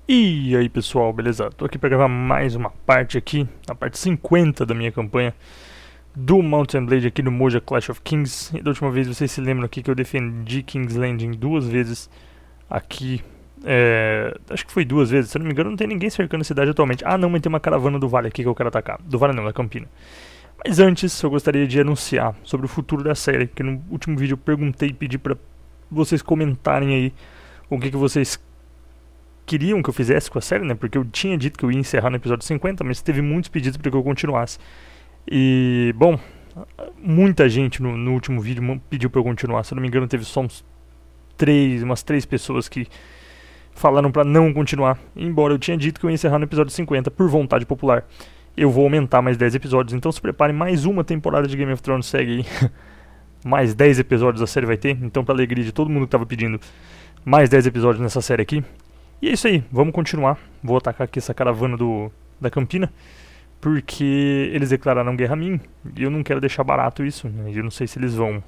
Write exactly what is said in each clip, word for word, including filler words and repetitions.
E aí pessoal, beleza? Tô aqui pra gravar mais uma parte aqui, a parte cinquenta da minha campanha do Mount and Blade aqui no Moja Clash of Kings. E da última vez vocês se lembram aqui que eu defendi King's Landing duas vezes aqui, é, acho que foi duas vezes, se eu não me engano não tem ninguém cercando a cidade atualmente. Ah não, mas tem uma caravana do Vale aqui que eu quero atacar, do Vale não, da Campina. Mas antes eu gostaria de anunciar sobre o futuro da série, que no último vídeo eu perguntei e pedi pra vocês comentarem aí o que, que vocês queriam que eu fizesse com a série, né? Porque eu tinha dito que eu ia encerrar no episódio cinquenta, mas teve muitos pedidos para que eu continuasse. E, bom, muita gente no, no último vídeo pediu para eu continuar. Se eu não me engano, teve só uns três, umas três pessoas que falaram para não continuar. Embora eu tinha dito que eu ia encerrar no episódio cinquenta por vontade popular. Eu vou aumentar mais dez episódios, então se prepare, mais uma temporada de Game of Thrones segue aí. Mais dez episódios a série vai ter, então pra alegria de todo mundo que tava pedindo, mais dez episódios nessa série aqui. E é isso aí, vamos continuar. Vou atacar aqui essa caravana do, da Campina, porque eles declararam guerra a mim, e eu não quero deixar barato isso, né? Eu não sei se eles vão...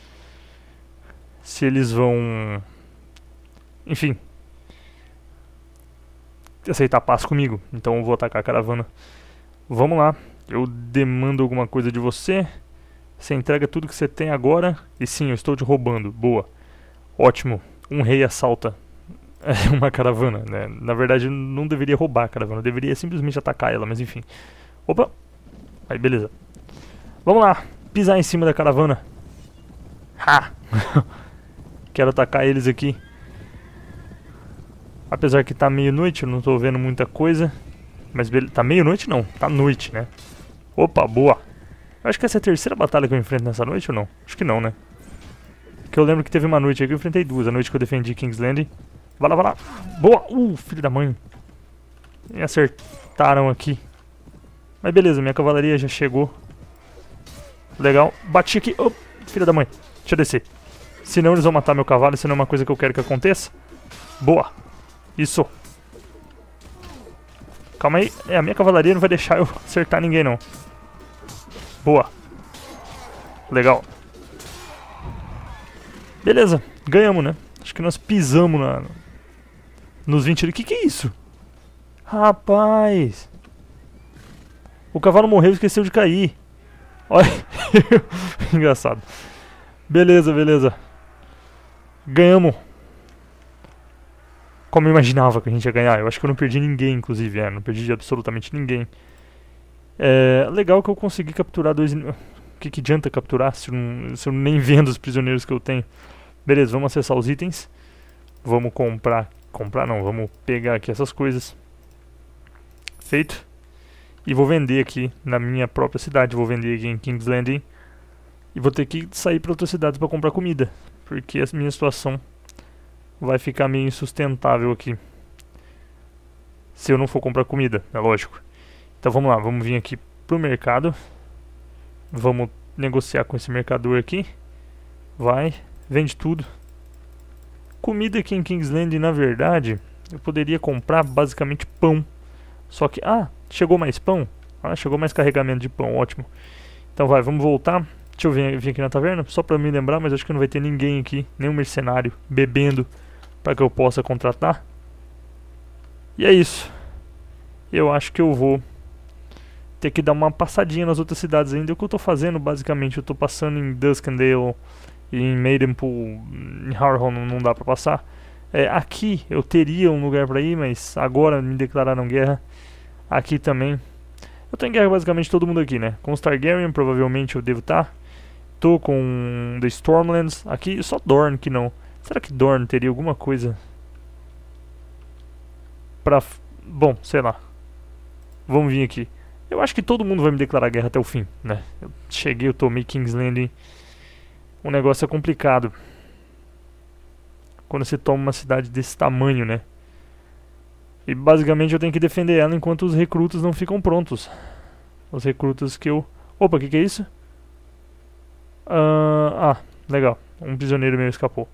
Se eles vão... Enfim... aceitar paz comigo, então eu vou atacar a caravana. Vamos lá, eu demando alguma coisa de você. Você entrega tudo que você tem agora, e sim, eu estou te roubando, boa. Ótimo, um rei assalta uma caravana, né? Na verdade, eu não deveria roubar a caravana, eu deveria simplesmente atacar ela, mas enfim. Opa! Aí, beleza. Vamos lá, pisar em cima da caravana. Ha! Quero atacar eles aqui. Apesar que tá meia-noite, eu não tô vendo muita coisa. Mas beleza, tá meia-noite não, tá noite, né? Opa, boa! Eu acho que essa é a terceira batalha que eu enfrento nessa noite ou não? Acho que não, né? Porque eu lembro que teve uma noite aí que eu enfrentei duas, a noite que eu defendi King's Landing. Vai lá, vai lá. Boa! Uh, filho da mãe. Me acertaram aqui. Mas beleza, minha cavalaria já chegou. Legal. Bati aqui. Oh, filho da mãe. Deixa eu descer. Senão eles vão matar meu cavalo, isso não é uma coisa que eu quero que aconteça. Boa. Isso. Calma aí. É, a minha cavalaria não vai deixar eu acertar ninguém, não. Boa. Legal. Beleza. Ganhamos, né? Acho que nós pisamos na... nos vinte... O que que é isso? Rapaz! O cavalo morreu e esqueceu de cair. Olha. Engraçado. Beleza, beleza. Ganhamos. Como eu imaginava que a gente ia ganhar. Eu acho que eu não perdi ninguém, inclusive. É, não perdi de absolutamente ninguém. É legal que eu consegui capturar dois... O que que adianta capturar se eu, não, se eu nem vendo os prisioneiros que eu tenho? Beleza, vamos acessar os itens. Vamos comprar... Comprar não, vamos pegar aqui essas coisas. Feito. E vou vender aqui na minha própria cidade. Vou vender aqui em King's Landing. E vou ter que sair para outras cidades para comprar comida. Porque a minha situação vai ficar meio insustentável aqui. Se eu não for comprar comida, é lógico. Então vamos lá, vamos vir aqui pro mercado. Vamos negociar com esse mercador aqui. Vai, vende tudo. Comida aqui em King's Landing, na verdade, eu poderia comprar basicamente pão. Só que, ah, chegou mais pão? Ah, chegou mais carregamento de pão, ótimo. Então vai, vamos voltar. Deixa eu vir, vir aqui na taverna, só pra me lembrar, mas acho que não vai ter ninguém aqui, nenhum mercenário bebendo pra que eu possa contratar. E é isso. Eu acho que eu vou ter que dar uma passadinha nas outras cidades ainda. O que eu tô fazendo, basicamente, eu tô passando em Duskendale e em Maidenpool. Em Harhow não, não dá pra passar. É, aqui eu teria um lugar pra ir, mas agora me declararam guerra. Aqui também. Eu tô em guerra basicamente todo mundo aqui, né? Com os Targaryen provavelmente eu devo estar. Tô com The Stormlands. Aqui só Dorne que não. Será que Dorne teria alguma coisa pra... Bom, sei lá. Vamos vir aqui. Eu acho que todo mundo vai me declarar guerra até o fim, né? Eu cheguei, eu tomei King's Landing. O negócio é complicado quando você toma uma cidade desse tamanho, né? E basicamente eu tenho que defender ela enquanto os recrutas não ficam prontos. Os recrutas que eu... Opa, o que que é isso? Uh, ah, legal. Um prisioneiro meu escapou.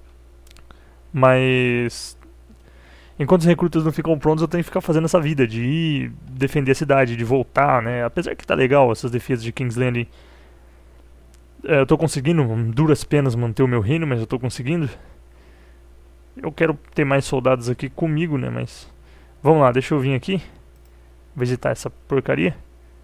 Mas... enquanto os recrutas não ficam prontos, eu tenho que ficar fazendo essa vida de ir defender a cidade, de voltar, né? Apesar que tá legal essas defesas de King's Landing. É, eu tô conseguindo, duras penas, manter o meu reino, mas eu tô conseguindo. Eu quero ter mais soldados aqui comigo, né? Mas Vamos lá, deixa eu vir aqui visitar essa porcaria.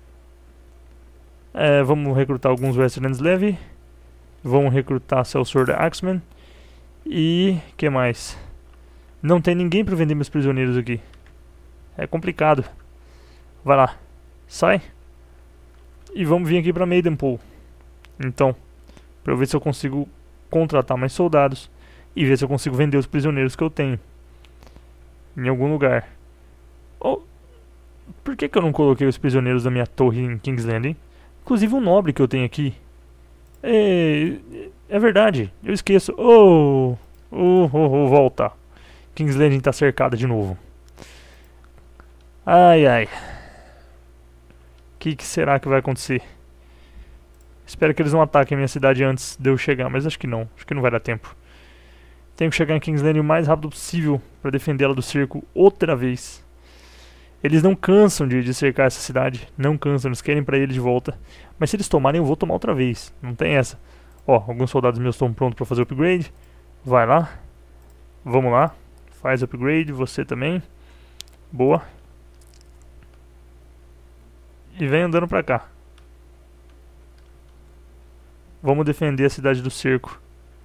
É, vamos recrutar alguns Westerlands Levy. Vamos recrutar Sellsword Axeman. E... que mais? Não tem ninguém para vender meus prisioneiros aqui. É complicado. Vai lá. Sai. E vamos vir aqui para Maidenpool. Então, para eu ver se eu consigo contratar mais soldados. E ver se eu consigo vender os prisioneiros que eu tenho. Em algum lugar. Oh, por que que eu não coloquei os prisioneiros da minha torre em King's Landing? Inclusive um nobre que eu tenho aqui. É, é verdade, eu esqueço. Oh, oh, oh, oh, volta. King's Landing tá cercada de novo. Ai, ai. O que, que será que vai acontecer? Espero que eles não ataquem a minha cidade antes de eu chegar, mas acho que não. Acho que não vai dar tempo. Tenho que chegar em King's Landing o mais rápido possível para defendê-la do cerco outra vez. Eles não cansam de, de cercar essa cidade. Não cansam, eles querem pra ele de volta. Mas se eles tomarem, eu vou tomar outra vez. Não tem essa. Ó, alguns soldados meus estão prontos pra fazer upgrade. Vai lá. Vamos lá. Faz upgrade, você também. Boa. E vem andando pra cá. Vamos defender a cidade do cerco.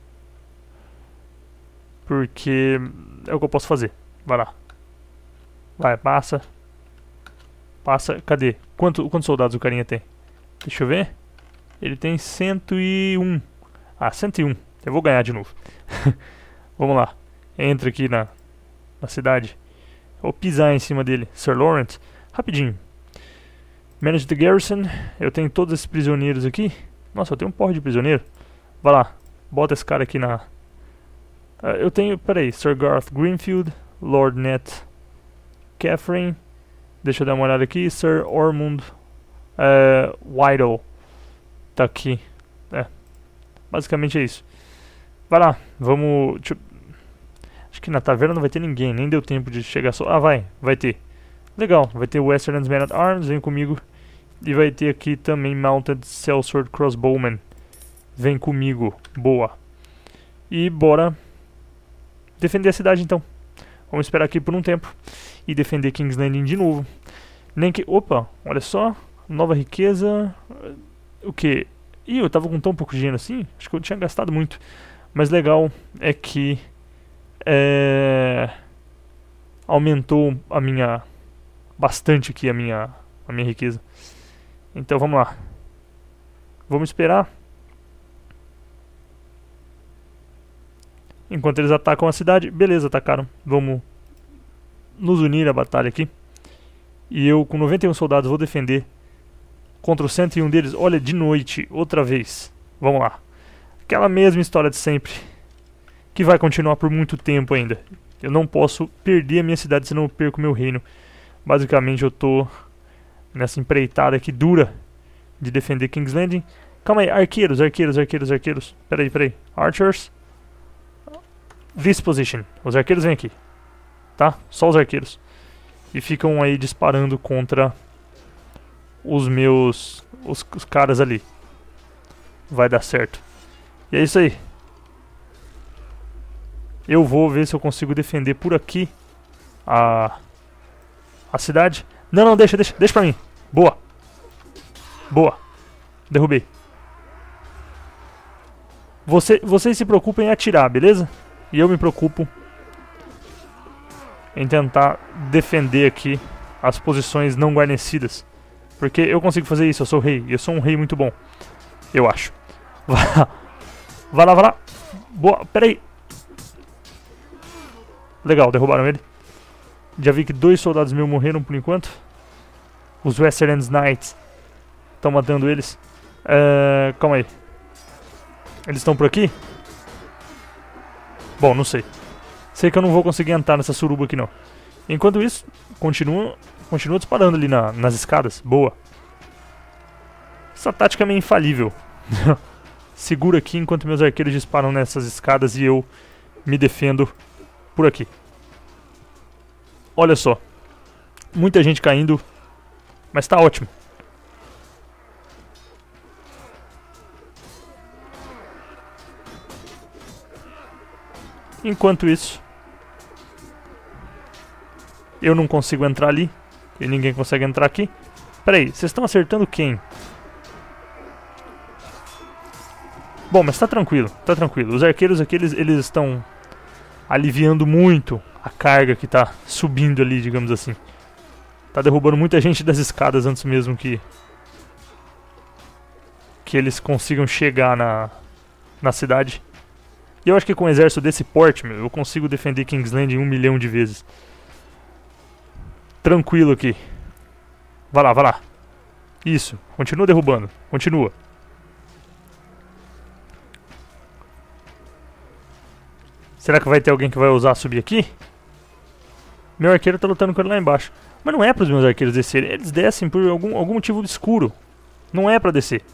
Porque é o que eu posso fazer. Vai lá. Vai, passa. Passa, cadê? Quanto, quantos soldados o carinha tem? Deixa eu ver. Ele tem cento e um. Ah, cento e um. Eu vou ganhar de novo. Vamos lá. Entra aqui na, na cidade. Vou pisar em cima dele. Sir Lawrence. Rapidinho. Manage the garrison. Eu tenho todos esses prisioneiros aqui. Nossa, eu tenho um porre de prisioneiro. Vai lá. Bota esse cara aqui na... Uh, eu tenho... Peraí. Sir Garth Greenfield. Lord Net Catherine. Deixa eu dar uma olhada aqui. Sir Ormond uh, Whittle. Tá aqui. É. Basicamente é isso. Vai lá. Vamos... Deixa eu... Acho que na taverna não vai ter ninguém. Nem deu tempo de chegar só... Ah, vai. Vai ter. Legal. Vai ter Westerlands Man at Arms. Vem comigo. E vai ter aqui também Mounted Sellsword Crossbowman. Vem comigo. Boa. E bora defender a cidade então. Vamos esperar aqui por um tempo. E defender King's Landing de novo. Nem que... Opa, olha só. Nova riqueza. O que? Ih, eu tava com tão pouco dinheiro assim. Acho que eu tinha gastado muito. Mas legal é que... É... Aumentou a minha... Bastante aqui a minha... A minha riqueza. Então vamos lá. Vamos esperar. Enquanto eles atacam a cidade. Beleza, atacaram. Vamos nos unir à batalha aqui. E eu com noventa e um soldados vou defender contra os cento e um deles. Olha, de noite, outra vez. Vamos lá. Aquela mesma história de sempre. Que vai continuar por muito tempo ainda. Eu não posso perder a minha cidade, senão eu perco meu reino. Basicamente eu tô nessa empreitada aqui dura de defender King's Landing. Calma aí, arqueiros, arqueiros, arqueiros, arqueiros. Peraí, peraí. Archers. This position. Os arqueiros vêm aqui. Tá? Só os arqueiros. E ficam aí disparando contra os meus... Os, os caras ali. Vai dar certo. E é isso aí. Eu vou ver se eu consigo defender por aqui a, a cidade. Não, não, deixa, deixa, deixa pra mim. Boa. Boa. Derrubei. Você, vocês se preocupem em atirar, beleza? E eu me preocupo em tentar defender aqui as posições não guarnecidas. Porque eu consigo fazer isso, eu sou o rei. E eu sou um rei muito bom. Eu acho. Vai lá, vai lá. Vai lá. Boa, peraí. Legal, derrubaram ele. Já vi que dois soldados meus morreram por enquanto. Os Westerlands Knights estão matando eles. Uh, calma aí. Eles estão por aqui? Bom, não sei. Sei que eu não vou conseguir entrar nessa suruba aqui não. Enquanto isso, continua, continua disparando ali na, nas escadas. Boa. Essa tática é meio infalível. Segura aqui enquanto meus arqueiros disparam nessas escadas e eu me defendo por aqui. Olha só. Muita gente caindo. Mas tá ótimo. Enquanto isso, Eu não consigo entrar ali. E ninguém consegue entrar aqui. Pera aí, vocês estão acertando quem? Bom, mas tá tranquilo, tá tranquilo. Os arqueiros aqui, eles, eles estão aliviando muito a carga que tá subindo ali, digamos assim. Tá derrubando muita gente das escadas antes mesmo que... Que eles consigam chegar na, na cidade. E eu acho que com um exército desse porte, meu, eu consigo defender King's Landing um milhão de vezes. Tranquilo aqui. Vai lá, vai lá. Isso, continua derrubando, continua. Será que vai ter alguém que vai ousar subir aqui? Meu arqueiro tá lutando com ele lá embaixo. Mas não é para os meus arqueiros descerem. Eles descem por algum, algum motivo obscuro. Não é para descer.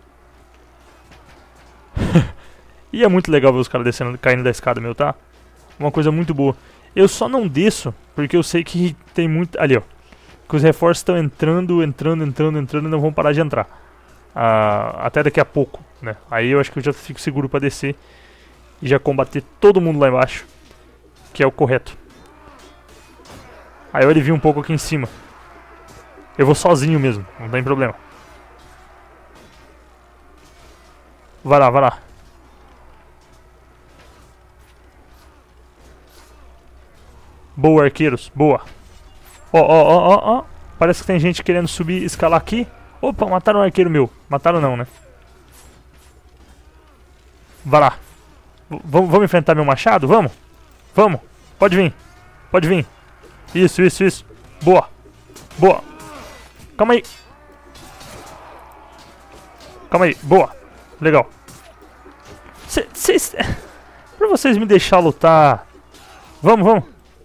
E é muito legal ver os caras descendo, caindo da escada, meu, tá? Uma coisa muito boa. Eu só não desço porque eu sei que tem muito... Ali, ó. Que os reforços estão entrando, entrando, entrando, entrando e não vão parar de entrar. Ah, até daqui a pouco, né? Aí eu acho que eu já fico seguro para descer e já combater todo mundo lá embaixo, que é o correto. Aí eu alivio um pouco aqui em cima. Eu vou sozinho mesmo, não tem problema. Vai lá, vai lá. Boa, arqueiros, boa. Ó, ó, ó, ó, ó. Parece que tem gente querendo subir, escalar aqui. Opa, mataram um arqueiro meu. Mataram não, né? Vai lá. V vamos enfrentar meu machado? Vamos? Vamos. Pode vir. Pode vir. Isso, isso, isso. Boa. Boa. Calma aí. Calma aí. Boa. Legal. Cês... Pra vocês me deixar lutar. Vamos, vamos.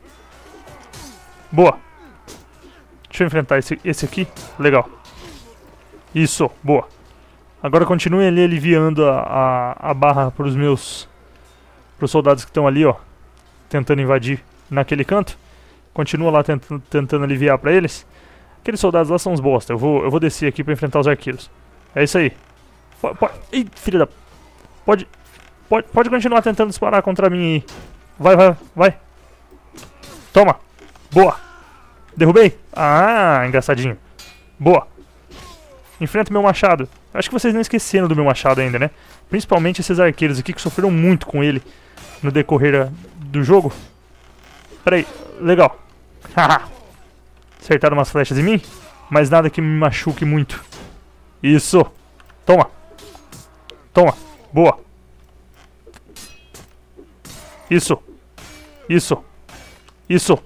Boa. Deixa eu enfrentar esse, esse aqui. Legal. Isso. Boa. Agora continue ali aliviando a, a, a barra pros meus... Pros soldados que estão ali, ó. Tentando invadir naquele canto. Continua lá tent, tentando aliviar pra eles. Aqueles soldados lá são uns bosta. Eu vou, eu vou descer aqui pra enfrentar os arqueiros. É isso aí. Pode, pode, ih, filha da... Pode, pode, pode continuar tentando disparar contra mim aí. Vai, vai, vai. Toma. Boa. Derrubei. Ah, engraçadinho. Boa. Enfrenta meu machado. Acho que vocês não esqueceram do meu machado ainda, né? Principalmente esses arqueiros aqui que sofreram muito com ele no decorrer do jogo. Pera aí. Legal. Acertaram umas flechas em mim, mas nada que me machuque muito. Isso. Toma. Toma. Boa. Isso. Isso. Isso.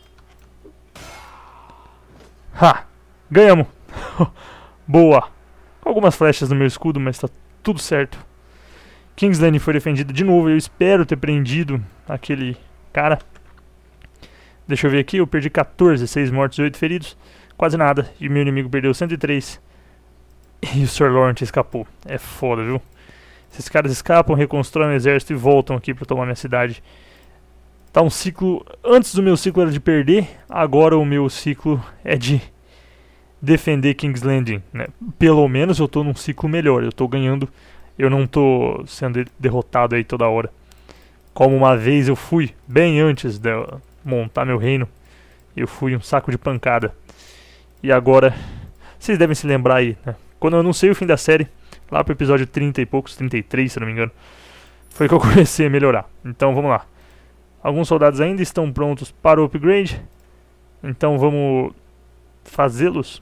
Ha. Ganhamos. Boa. Com algumas flechas no meu escudo, mas tá tudo certo. King's Landing foi defendido de novo. Eu espero ter prendido aquele cara. Deixa eu ver aqui. Eu perdi quatorze, seis mortos e oito feridos. Quase nada. E meu inimigo perdeu cento e três. E o Sir Lawrence escapou. É foda, viu? Esses caras escapam, reconstroem o exército e voltam aqui pra tomar minha cidade. Tá um ciclo... Antes do meu ciclo era de perder. Agora o meu ciclo é de defender King's Landing, né? Pelo menos eu tô num ciclo melhor. Eu tô ganhando. Eu não tô sendo derrotado aí toda hora. Como uma vez eu fui, bem antes de montar meu reino. Eu fui um saco de pancada. E agora... Vocês devem se lembrar aí, né? Quando eu anunciei o fim da série, lá pro episódio trinta e poucos, trinta e três se não me engano, foi que eu comecei a melhorar. Então vamos lá. Alguns soldados ainda estão prontos para o upgrade. Então vamos fazê-los.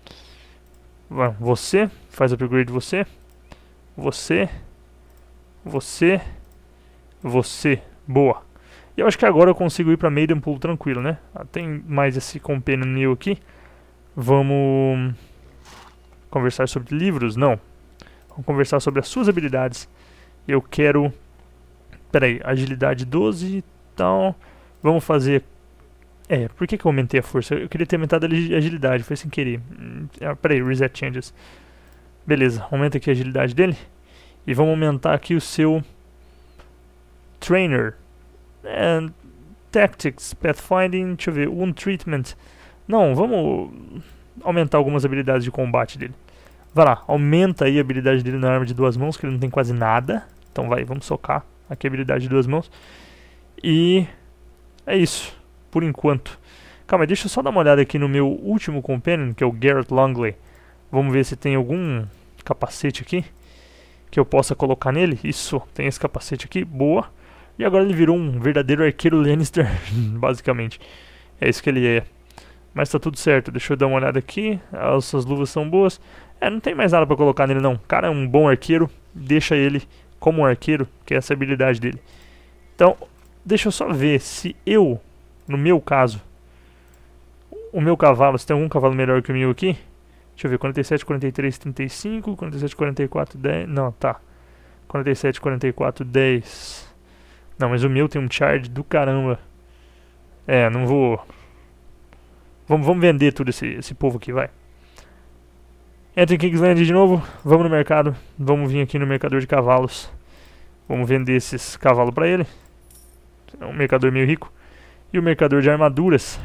Você, faz o upgrade você. Você. Você. Você. Boa. E eu acho que agora eu consigo ir para Maidenpool tranquilo, né? Ah, tem mais esse companion new aqui. Vamos conversar sobre livros? Não. Vamos conversar sobre as suas habilidades. Eu quero... Pera aí, agilidade doze e tal. Vamos fazer... É, por que que eu aumentei a força? Eu queria ter aumentado a agilidade, foi sem querer. Ah, pera aí, reset changes. Beleza, aumenta aqui a agilidade dele. E vamos aumentar aqui o seu... Trainer. É, tactics, Pathfinding, deixa eu ver, Wound Treatment. Não, vamos aumentar algumas habilidades de combate dele. Vai lá, aumenta aí a habilidade dele na arma de duas mãos, que ele não tem quase nada. Então vai, vamos socar aqui a habilidade de duas mãos. E é isso, por enquanto. Calma aí, deixa eu só dar uma olhada aqui no meu último companion, que é o Garrett Longley. Vamos ver se tem algum capacete aqui que eu possa colocar nele. Isso, tem esse capacete aqui, boa. E agora ele virou um verdadeiro arqueiro Lannister, basicamente. É isso que ele é. Mas tá tudo certo, deixa eu dar uma olhada aqui. Essas luvas são boas. É, não tem mais nada pra colocar nele não. O cara é um bom arqueiro, deixa ele como um arqueiro, que é essa habilidade dele. Então, deixa eu só ver se eu, no meu caso, o meu cavalo, se tem algum cavalo melhor que o meu aqui. Deixa eu ver, quarenta e sete, quarenta e três, trinta e cinco, quarenta e sete, quarenta e quatro, dez... Não, tá. quarenta e sete, quarenta e quatro, dez... Não, mas o meu tem um charge do caramba. É, não vou... Vamos, vamos vender tudo esse, esse povo aqui, vai. Entra em Kingsland de novo, vamos no mercado. Vamos vir aqui no mercador de cavalos. Vamos vender esses cavalos pra ele. É um mercador meio rico. E o mercador de armaduras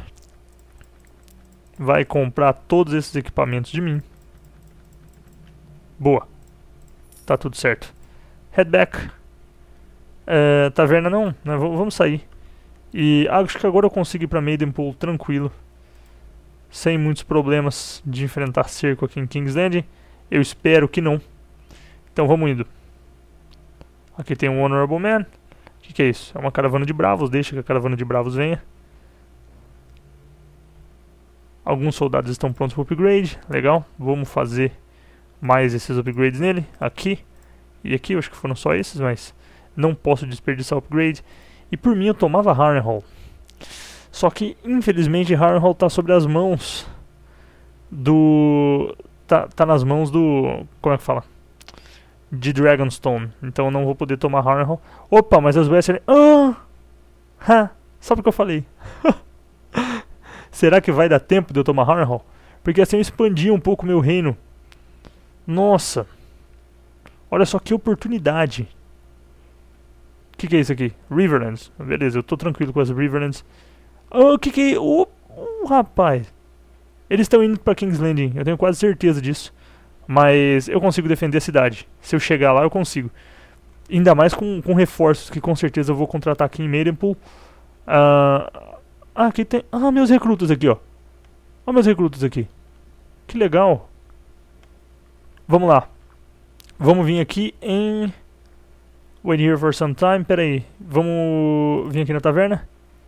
vai comprar todos esses equipamentos de mim. Boa. Tá tudo certo. Head back. É, taverna não, né? V vamos sair. E acho que agora eu consigo ir pra Maidenpool tranquilo. Sem muitos problemas de enfrentar cerco aqui em King's Landing. Eu espero que não. Então vamos indo. Aqui tem um Honorable Man. O que, que é isso? É uma caravana de bravos. Deixa que a caravana de bravos venha. Alguns soldados estão prontos para o upgrade. Legal. Vamos fazer mais esses upgrades nele. Aqui e aqui. Eu acho que foram só esses, mas não posso desperdiçar o upgrade. E por mim eu tomava Harrenhal. Só que infelizmente Harrenhal está sobre as mãos do... Tá, tá nas mãos do... Como é que fala? De Dragonstone. Então eu não vou poder tomar Harrenhal. Opa, mas as Western... Ah! Ha! Só porque eu falei. Será que vai dar tempo de eu tomar Harrenhal? Porque assim eu expandi um pouco o meu reino. Nossa. Olha só que oportunidade. O que, que é isso aqui? Riverlands. Beleza, eu tô tranquilo com as Riverlands. O oh, que que é? Oh, oh, rapaz. Eles estão indo pra King's Landing. Eu tenho quase certeza disso. Mas eu consigo defender a cidade. Se eu chegar lá, eu consigo. Ainda mais com, com reforços que com certeza eu vou contratar aqui em Maidenpool. Ah... Uh, Ah, aqui tem... Ah, meus recrutas aqui, ó. Olha meus recrutas aqui. Que legal. Vamos lá. Vamos vir aqui em... Wait here for some time. Pera aí. Vamos vir aqui na taverna.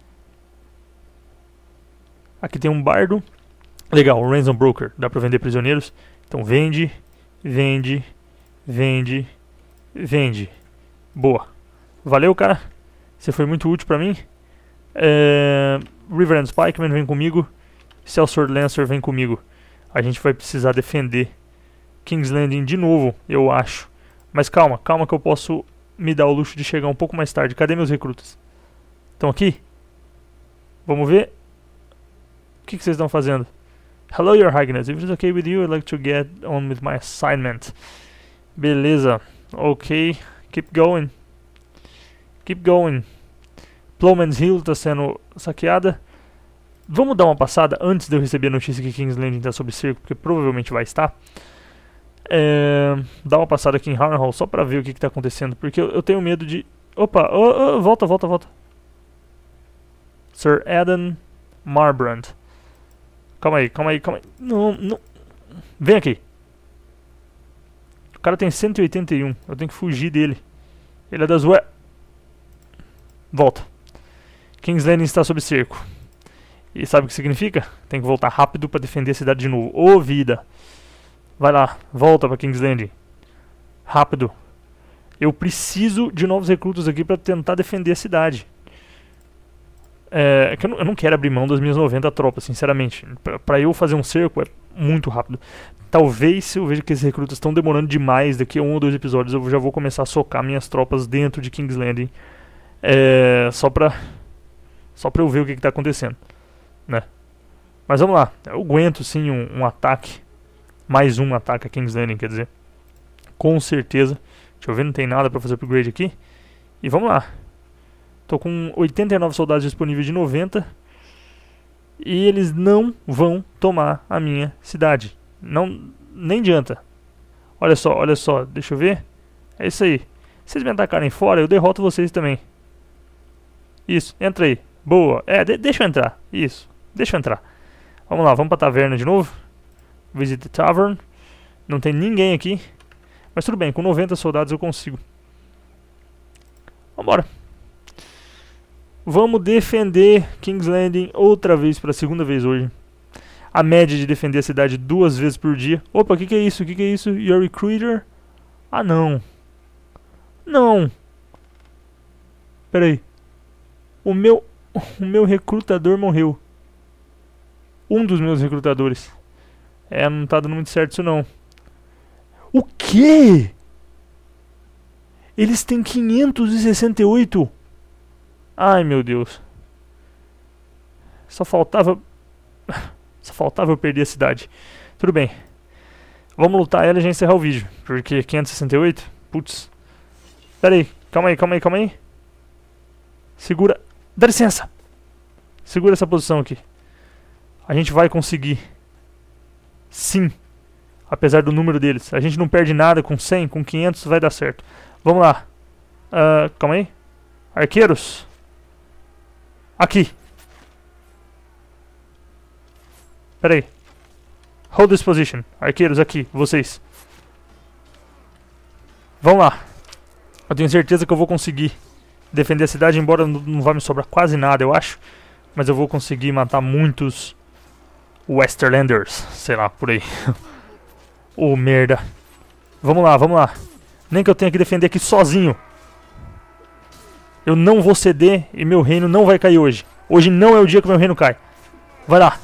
Aqui tem um bardo. Legal, um ransom broker. Dá pra vender prisioneiros. Então vende, vende, vende, vende. Boa. Valeu, cara. Você foi muito útil pra mim. É... Riverland Spikeman vem comigo. Sellsword Lancer vem comigo. A gente vai precisar defender King's Landing de novo, eu acho. Mas calma, calma que eu posso me dar o luxo de chegar um pouco mais tarde. Cadê meus recrutas? Estão aqui? Vamos ver. O que, que vocês estão fazendo? Hello, Your Highness. If it's okay with you, I'd like to get on with my assignment. Beleza. Ok. Keep going. Keep going. Plowman's Hill está sendo saqueada. Vamos dar uma passada antes de eu receber a notícia que King's Landing está sob cerco, porque provavelmente vai estar. É, dar uma passada aqui em Harrenhal só para ver o que está acontecendo, porque eu, eu tenho medo de... Opa, oh, oh, volta, volta, volta. Sir Adam Marbrand. Calma aí, calma aí, calma aí. Não, não. Vem aqui. O cara tem cento e oitenta e um. Eu tenho que fugir dele. Ele é das... Ué. Volta. King's Landing está sob cerco. E sabe o que significa? Tem que voltar rápido para defender a cidade de novo. Ô, oh, vida. Vai lá, volta para King's Landing. Rápido. Eu preciso de novos recrutas aqui para tentar defender a cidade. É que eu não, eu não quero abrir mão das minhas noventa tropas, sinceramente. Para eu fazer um cerco é muito rápido. Talvez, se eu vejo que esses recrutas estão demorando demais, daqui a um ou dois episódios eu já vou começar a socar minhas tropas dentro de King's Landing. É, só pra Só pra eu ver o que, que tá acontecendo, né? Mas vamos lá. Eu aguento sim um, um ataque. Mais um ataque a King's Landing, quer dizer. Com certeza. Deixa eu ver, não tem nada pra fazer upgrade aqui. E vamos lá. Tô com oitenta e nove soldados disponíveis de noventa. E eles não vão tomar a minha cidade. Não, nem adianta. Olha só, olha só. Deixa eu ver. É isso aí. Se vocês me atacarem fora, eu derroto vocês também. Isso, entra aí. Boa. É, de deixa eu entrar. Isso. Deixa eu entrar. Vamos lá, vamos pra taverna de novo. Visit the tavern. Não tem ninguém aqui. Mas tudo bem, com noventa soldados eu consigo. Vambora. Vamos defender King's Landing outra vez, pela segunda vez hoje. A média de defender a cidade duas vezes por dia. Opa, o que, que é isso? O que, que é isso? Your recruiter? Ah, não. Não. Pera aí. O meu, o meu recrutador morreu. Um dos meus recrutadores. É, não tá dando muito certo isso não. O quê? Eles têm quinhentos e sessenta e oito. Ai, meu Deus. Só faltava... Só faltava eu perder a cidade. Tudo bem. Vamos lutar ela e já encerrar o vídeo. Porque quinhentos e sessenta e oito? Putz. Pera aí. Calma aí, calma aí, calma aí. Segura. Dá licença. Segura essa posição aqui. A gente vai conseguir. Sim. Apesar do número deles. A gente não perde nada com cem, com quinhentos vai dar certo. Vamos lá. Uh, calma aí. Arqueiros. Aqui. Pera aí. Hold this position. Arqueiros aqui, vocês. Vamos lá. Eu tenho certeza que eu vou conseguir defender a cidade, embora não vá me sobrar quase nada, eu acho. Mas eu vou conseguir matar muitos Westerlanders. Sei lá, por aí. Ô, oh, merda. Vamos lá, vamos lá. Nem que eu tenha que defender aqui sozinho. Eu não vou ceder e meu reino não vai cair hoje. Hoje não é o dia que meu reino cai. Vai lá.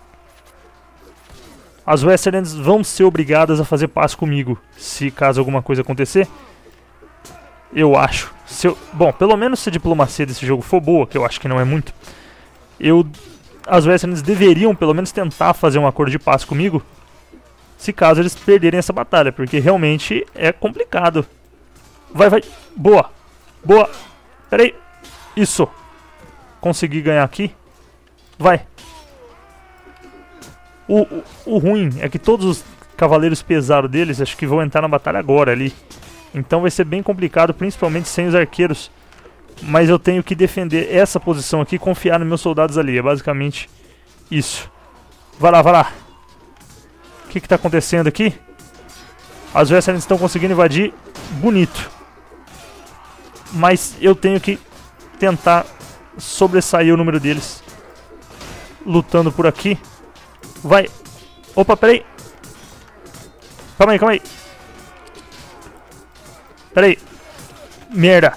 As Westerlands vão ser obrigadas a fazer paz comigo, se caso alguma coisa acontecer. Eu acho. Se eu, bom, pelo menos se a diplomacia desse jogo for boa, que eu acho que não é muito, eu, as Westerlands deveriam pelo menos tentar fazer um acordo de paz comigo, se caso eles perderem essa batalha, porque realmente é complicado. Vai, vai. Boa. Boa. Pera aí. Isso. Consegui ganhar aqui. Vai. O, o, o ruim é que todos os cavaleiros pesados deles acho que vão entrar na batalha agora ali. Então vai ser bem complicado, principalmente sem os arqueiros. Mas eu tenho que defender essa posição aqui e confiar nos meus soldados ali. É basicamente isso. Vai lá, vai lá. O que está acontecendo aqui? As Westerlands estão conseguindo invadir. Bonito. Mas eu tenho que tentar sobressair o número deles. Lutando por aqui. Vai. Opa, peraí. Calma aí, calma aí. Peraí. Merda.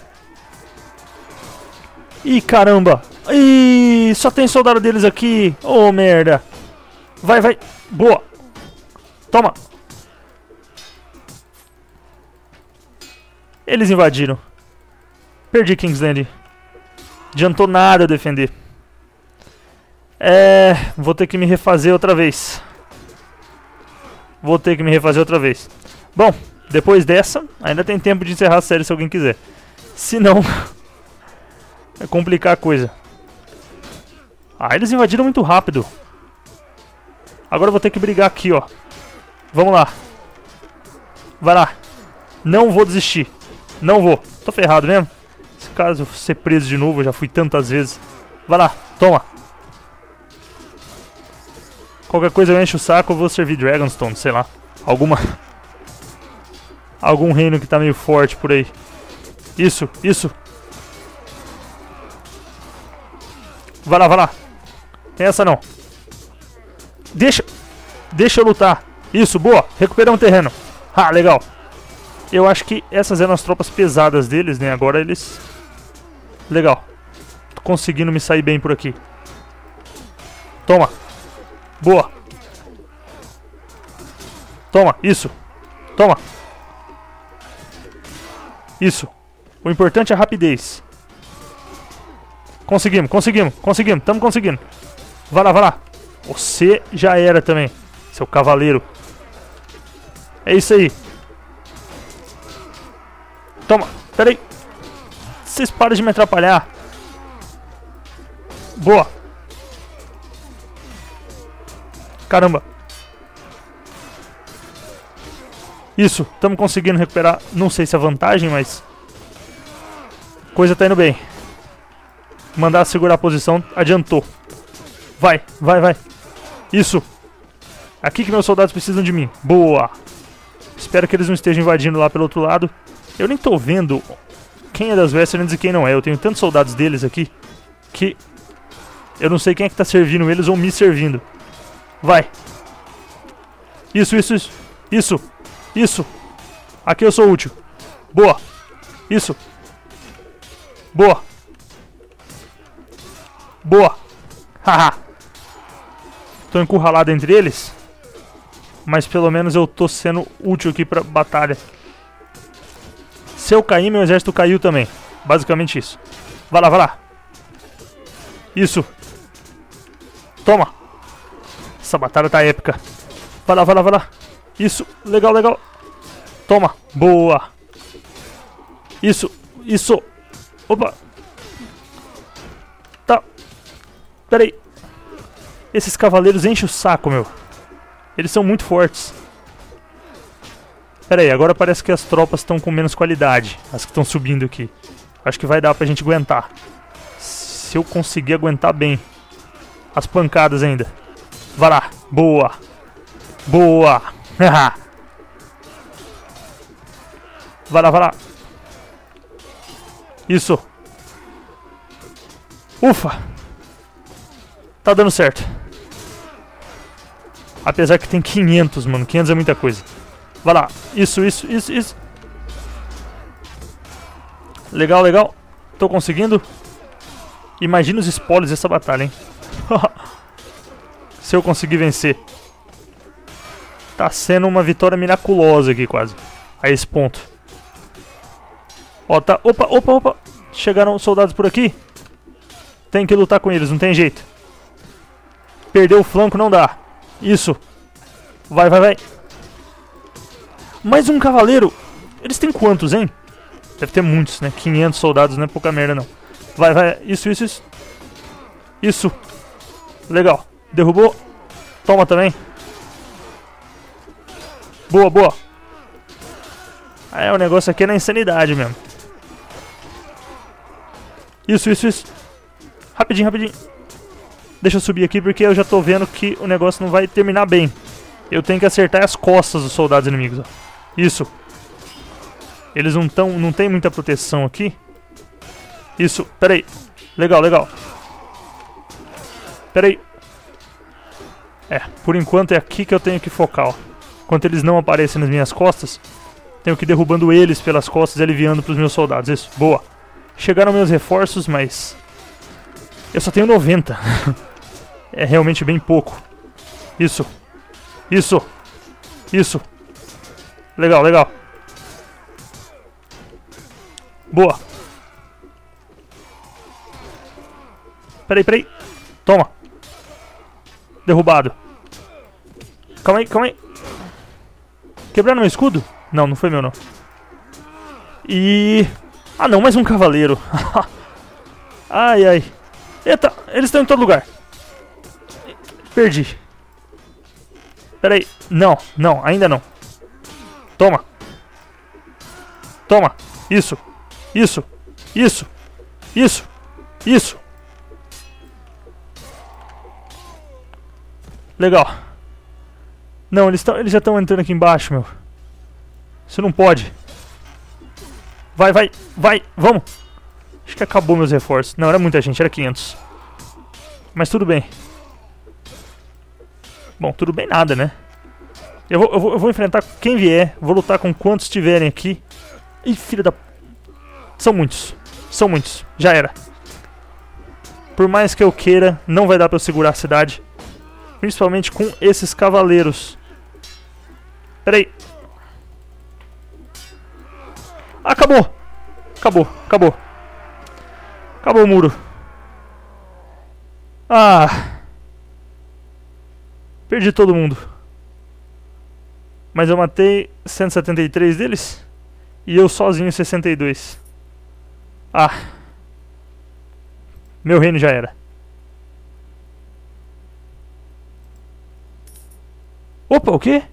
Ih, caramba. Ih, só tem soldado deles aqui. Oh, merda. Vai, vai. Boa. Toma. Eles invadiram. Perdi King's Landing. Adiantou nada defender. É... Vou ter que me refazer outra vez. Vou ter que me refazer outra vez. Bom, depois dessa, ainda tem tempo de encerrar a série se alguém quiser. Se não... é complicar a coisa. Ah, eles invadiram muito rápido. Agora eu vou ter que brigar aqui, ó. Vamos lá. Vai lá. Não vou desistir. Não vou. Tô ferrado mesmo. Se caso eu ser preso de novo, eu já fui tantas vezes. Vai lá. Toma. Qualquer coisa eu encho o saco, eu vou servir Dragonstone, sei lá. Alguma... Algum reino que tá meio forte por aí. Isso, isso. Vai lá, vai lá. Tem essa não. Deixa... Deixa eu lutar. Isso, boa. Recuperamos terreno. Ah, legal. Eu acho que essas eram as tropas pesadas deles, né? Agora eles... Legal. Tô conseguindo me sair bem por aqui. Toma. Boa. Toma, isso. Toma. Isso. O importante é a rapidez. Conseguimos, conseguimos, conseguimos. Estamos conseguindo. Vai lá, vai lá. Você já era também, seu cavaleiro. É isso aí. Toma, pera aí. Vocês param de me atrapalhar. Boa. Caramba. Isso, estamos conseguindo recuperar. Não sei se é vantagem, mas... Coisa tá indo bem. Mandar segurar a posição, adiantou. Vai, vai, vai. Isso. Aqui que meus soldados precisam de mim. Boa. Espero que eles não estejam invadindo lá pelo outro lado. Eu nem tô vendo quem é das Westerlands e quem não é. Eu tenho tantos soldados deles aqui que eu não sei quem é que tá servindo eles ou me servindo. Vai. Isso, isso, isso. Isso. Isso. Aqui eu sou útil. Boa. Isso. Boa. Boa. Haha. Tô encurralado entre eles. Mas pelo menos eu tô sendo útil aqui pra batalha. Se eu cair, meu exército caiu também. Basicamente isso. Vai lá, vai lá. Isso. Toma. Essa batalha tá épica. Vai lá, vai lá, vai lá. Isso. Legal, legal. Toma. Boa. Isso. Isso. Opa. Tá. Pera aí. Esses cavaleiros enchem o saco, meu. Eles são muito fortes. Pera aí, agora parece que as tropas estão com menos qualidade. As que estão subindo aqui. Acho que vai dar pra gente aguentar. Se eu conseguir aguentar bem as pancadas ainda. Vai lá. Boa. Boa. Vai lá, vai lá. Isso. Ufa. Tá dando certo. Apesar que tem quinhentos, mano. quinhentos é muita coisa. Vai lá. Isso, isso, isso, isso. Legal, legal. Tô conseguindo. Imagina os spoilers dessa batalha, hein? Se eu conseguir vencer. Tá sendo uma vitória miraculosa aqui, quase. A esse ponto. Ó, tá... Opa, opa, opa. Chegaram soldados por aqui. Tem que lutar com eles, não tem jeito. Perder o flanco não dá. Isso. Vai, vai, vai. Mais um cavaleiro. Eles têm quantos, hein? Deve ter muitos, né? quinhentos soldados não é pouca merda, não. Vai, vai. Isso, isso, isso. Isso. Legal. Derrubou. Toma também. Boa, boa. É, o negócio aqui é na insanidade mesmo. Isso, isso, isso. Rapidinho, rapidinho. Deixa eu subir aqui porque eu já tô vendo que o negócio não vai terminar bem. Eu tenho que acertar as costas dos soldados inimigos, ó. Isso. Eles não tão, não tem muita proteção aqui. Isso. Pera aí. Legal, legal. Pera aí. É, por enquanto é aqui que eu tenho que focar, ó. Enquanto eles não aparecem nas minhas costas, tenho que ir derrubando eles pelas costas e aliviando pros meus soldados. Isso. Boa. Chegaram meus reforços, mas eu só tenho noventa. É realmente bem pouco. Isso. Isso. Isso. Legal, legal. Boa. Peraí, peraí. Toma. Derrubado. Calma aí, calma aí. Quebraram meu escudo? Não, não foi meu, não. E... Ah, não, mais um cavaleiro. Ai, ai. Eita, eles estão em todo lugar. Perdi. Pera aí. Não, não, ainda não. Toma. Toma. Isso. Isso. Isso. Isso. Isso. Legal. Não, eles, tão, eles já estão entrando aqui embaixo, meu. Isso não pode. Vai, vai, vai, vamos. Acho que acabou meus reforços. Não, era muita gente, era quinhentos. Mas tudo bem. Bom, tudo bem nada, né? Eu vou, eu vou, eu vou enfrentar quem vier. Vou lutar com quantos tiverem aqui. Ih, filha da... São muitos. São muitos. Já era. Por mais que eu queira, não vai dar pra eu segurar a cidade. Principalmente com esses cavaleiros. Pera aí. Acabou. Acabou, acabou. Acabou o muro. Ah. Perdi todo mundo. Mas eu matei cento e setenta e três deles. E eu sozinho sessenta e dois. Ah. Meu reino já era. Opa, o quê?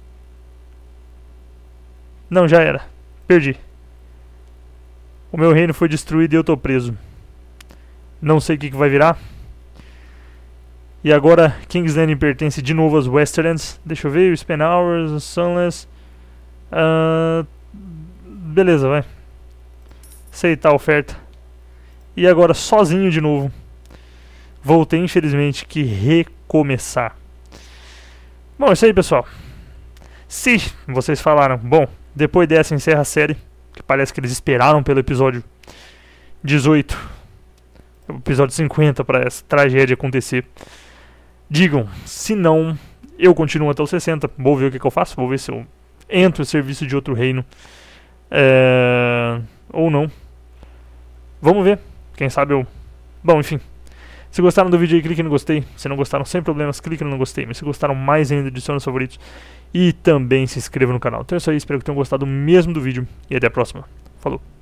Não, já era. Perdi. O meu reino foi destruído e eu tô preso. Não sei o que, que vai virar. E agora King's Landing pertence de novo aos Westerlands. Deixa eu ver, o Spend Hours, o Sunless. Uh, beleza, vai. Aceitar a oferta. E agora sozinho de novo. Voltei, infelizmente, que recomeçar. Bom, é isso aí, pessoal. Se vocês falaram, bom, depois dessa encerra a série, que parece que eles esperaram pelo episódio dezoito, o episódio cinquenta para essa tragédia acontecer. Digam, se não, eu continuo até o sessenta, vou ver o que, que eu faço, vou ver se eu entro em serviço de outro reino, é... ou não. Vamos ver, quem sabe eu... Bom, enfim. Se gostaram do vídeo aí, clique no gostei. Se não gostaram, sem problemas, clique no gostei. Mas se gostaram mais ainda, adicione os favoritos. E também se inscreva no canal. Então é isso aí, espero que tenham gostado mesmo do vídeo. E até a próxima. Falou!